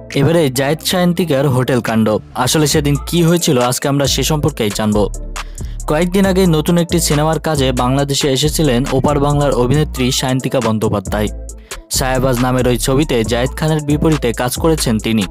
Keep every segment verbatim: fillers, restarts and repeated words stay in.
এবারে জায়েদ সায়ন্তিকার হোটেল কাণ্ড। আসলে সেদিন কি হয়েছিল আজকে আমরা সে সম্পর্কেই জানবো। কয়েকদিন আগে নতুন একটি সিনেমার কাজে বাংলাদেশে এসেছিলেন ওপার বাংলার অভিনেত্রী সায়ন্তিকা বন্দ্যোপাধ্যায়। সায়াবাজ নামের ওই ছবিতে জায়েদ খানের বিপরীতে কাজ করেছেন তিনি।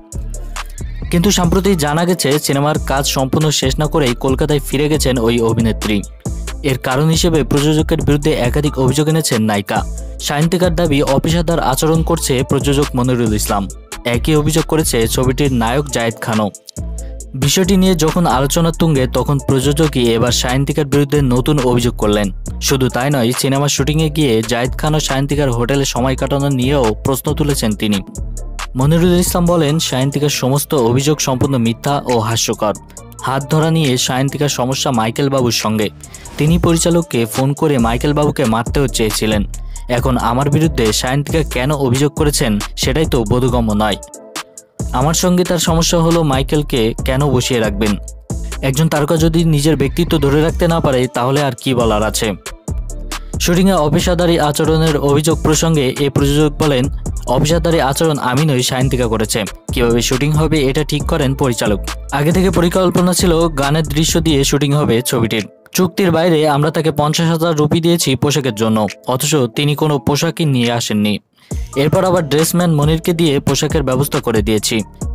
কিন্তু সম্প্রতি জানা গেছে সিনেমার কাজ সম্পূর্ণ শেষ না করেই কলকাতায় ফিরে গেছেন ওই অভিনেত্রী। এর কারণ হিসেবে প্রযোজকের বিরুদ্ধে একাধিক অভিযোগ এনেছেন নায়িকা। সায়ন্তিকার দাবি অপেশাদার আচরণ করছে প্রযোজক মনিরুল ইসলাম। একই অভিযোগ করেছে ছবিটির নায়ক জায়েদ খানও। বিষয়টি নিয়ে যখন আলোচনা তুঙ্গে তখন প্রযোজকই এবার সায়ন্তিকার বিরুদ্ধে নতুন অভিযোগ করলেন। শুধু তাই নয়, সিনেমা শুটিংয়ে গিয়ে জায়েদ খান ও সায়ন্তিকার হোটেলে সময় কাটানো নিয়েও প্রশ্ন তুলেছেন তিনি। মনিরুল ইসলাম বলেন, সায়ন্তিকার সমস্ত অভিযোগ সম্পূর্ণ মিথ্যা ও হাস্যকর। হাত ধরা নিয়ে সায়ন্তিকার সমস্যা মাইকেল বাবুর সঙ্গে। তিনি পরিচালককে ফোন করে মাইকেল বাবুকে মারতেও চেয়েছিলেন। এখন আমার বিরুদ্ধে সায়ন্তিকা কেন অভিযোগ করেছেন সেটাই তো বোধগম্য নয়। আমার সঙ্গে তার সমস্যা হলো মাইকেলকে কেন বসিয়ে রাখবেন? একজন তারকা যদি নিজের ব্যক্তিত্ব ধরে রাখতে না পারে তাহলে আর কি বলার আছে। শুটিংয়ে অপেশাদারী আচরণের অভিযোগ প্রসঙ্গে এই প্রযোজক বলেন, অপেশাদারী আচরণ আমি নই, সায়ন্তিকা করেছে। কিভাবে শুটিং হবে এটা ঠিক করেন পরিচালক। আগে থেকে পরিকল্পনা ছিল গানের দৃশ্য দিয়ে শুটিং হবে ছবিটির। চুক্তির বাইরে আমরা তাকে পঞ্চাশ হাজার রুপি দিয়েছি পোশাকের জন্য, অথচ তিনি কোনো পোশাকই নিয়ে আসেননি। এরপর আবার ড্রেসম্যান মনিরকে দিয়ে পোশাকের ব্যবস্থা করে দিয়েছি।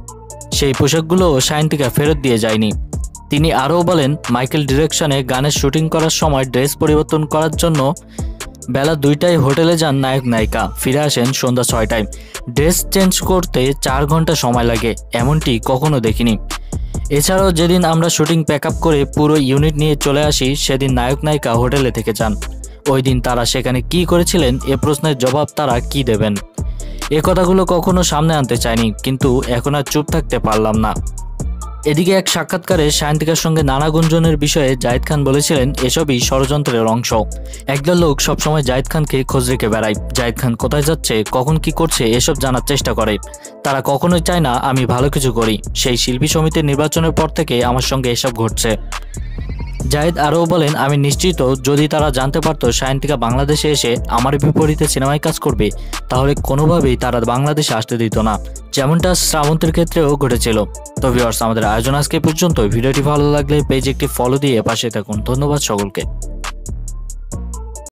সেই পোশাকগুলো সায়ন্তিকা ফেরত দিয়ে যায়নি। তিনি আরও বলেন, মাইকেল ডিরেকশনে গানের শুটিং করার সময় ড্রেস পরিবর্তন করার জন্য বেলা দুইটায় হোটেলে যান নায়ক নায়িকা, ফিরে আসেন সন্ধ্যা ছয়টায়। ড্রেস চেঞ্জ করতে চার ঘন্টা সময় লাগে, এমনটি কখনো দেখিনি। এছাড়াও যেদিন আমরা শুটিং প্যাক আপ করে পুরো ইউনিট নিয়ে চলে আসি সেদিন নায়ক নায়িকা হোটেলে থেকে যান। ওই দিন তারা সেখানে কি করেছিলেন এ প্রশ্নের জবাব তারা কি দেবেন? এ কথাগুলো কখনো সামনে আনতে চাইনি, কিন্তু এখন আর চুপ থাকতে পারলাম না। এদিকে এক সাক্ষাৎকারে সায়ন্তিকার সঙ্গে নানা গুঞ্জনের বিষয়ে জায়েদ খান বলেছিলেন, এসবই ষড়যন্ত্রের অংশ। একদল লোক সবসময় জায়েদ খানকে খোঁজ রেখে বেড়ায়। জায়েদ খান কোথায় যাচ্ছে, কখন কি করছে এসব জানার চেষ্টা করে। তারা কখনোই চায় না আমি ভালো কিছু করি। সেই শিল্পী সমিতির নির্বাচনের পর থেকে আমার সঙ্গে এসব ঘটছে। জায়েদ আরও বলেন, আমি নিশ্চিত যদি তারা জানতে পারতো সায়ন্তিকা বাংলাদেশে এসে আমার বিপরীতে সিনেমায় কাজ করবে তাহলে কোনোভাবেই তারা বাংলাদেশে আসতে দিত না, যেমনটা শ্রাবন্তের ক্ষেত্রেও ঘটেছিল। তো ভিউয়ার্স, আমাদের আয়োজন আজকে পর্যন্ত। ভিডিওটি ভালো লাগলে পেজে একটি ফলো দিয়ে পাশে থাকুন। ধন্যবাদ সকলকে।